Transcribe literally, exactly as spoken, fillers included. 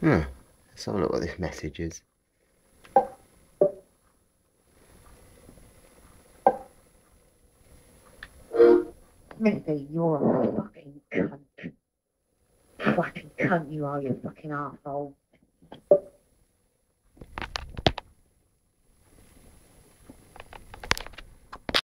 Huh. Let's have a look what this message is. Missy, you're a fucking cunt. Fucking cunt you are, you fucking arsehole.